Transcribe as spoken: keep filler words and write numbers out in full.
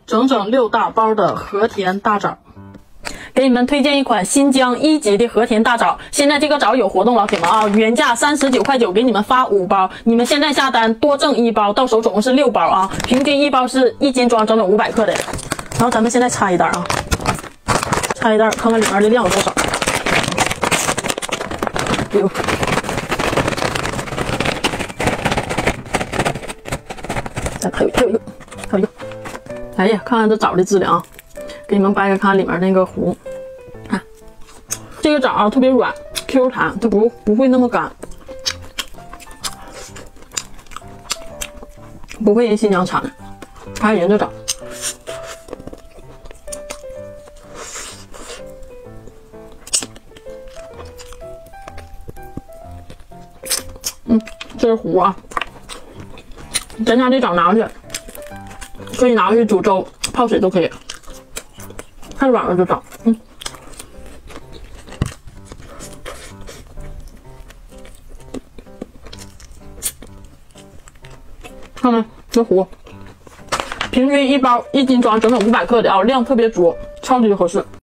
整整六大包的和田大枣。给你们推荐一款新疆一级的和田大枣，现在这个枣有活动，老铁们啊，原价三十九块九，给你们发五包，你们现在下单多挣一包，到手总共是六包啊，平均一包是一斤装，整整五百克的。然后咱们现在拆一袋啊，拆一袋看看里面的量有多少。哎呦，还有还有一个，还有一个，哎呀，看看这枣的质量啊，给你们掰开看里面那个核。看这个枣啊，特别软 Q 弹，它不不会那么干，不会人新疆产的，还有人这枣。嗯，这是核啊，咱家这枣拿回去可以拿回去煮粥、泡水都可以，太软了这枣。嗯。看看这核，平均一包一斤装，整整五百克的啊，量特别足，超级合适。